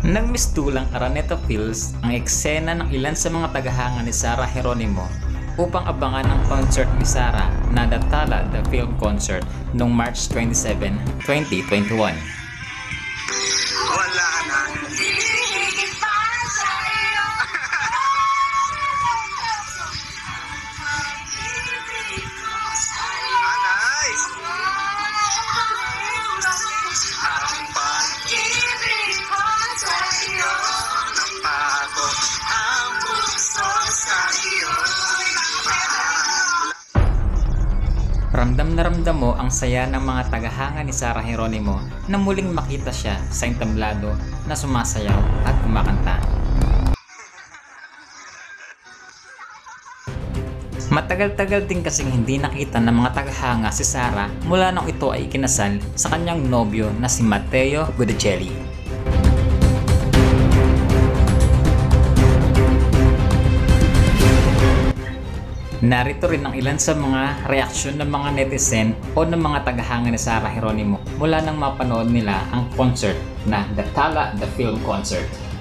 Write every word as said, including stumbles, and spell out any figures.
Nagmistulang Araneta Fields ang eksena ng ilan sa mga tagahanga ni Sarah Geronimo upang abangan ang concert ni Sarah na The Tala The Film Concert noong March twenty-seventh, twenty twenty-one. Wala na. Anay! Ang pag-ibig ko sa'yo, napagod ang puso sa'yo. Ramdam na ramdam mo ang saya ng mga tagahanga ni Sarah Geronimo na muling makita siya sa entablado na sumasayaw at kumakanta. Matagal-tagal din kasing hindi nakita ng mga tagahanga si Sarah mula nang ito ay ikinasal sa kanyang nobyo na si Matteo Guidicelli. Narito rin ang ilan sa mga reaksyon ng mga netizen o ng mga tagahanga ni Sarah Geronimo mula nang mapanood nila ang concert na The Tala The Film Concert.